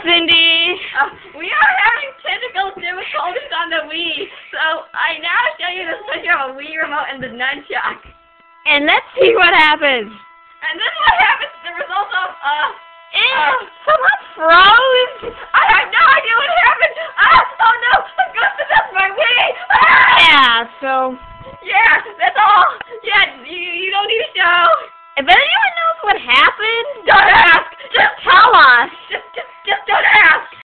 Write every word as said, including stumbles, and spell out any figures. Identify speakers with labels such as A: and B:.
A: Cindy.
B: Uh, we are having technical difficulties on the Wii, so I now show you this picture of a Wii remote and the nunchuck.
A: And let's see what happens.
B: And this is what happens, the result of, uh,
A: uh someone froze.
B: I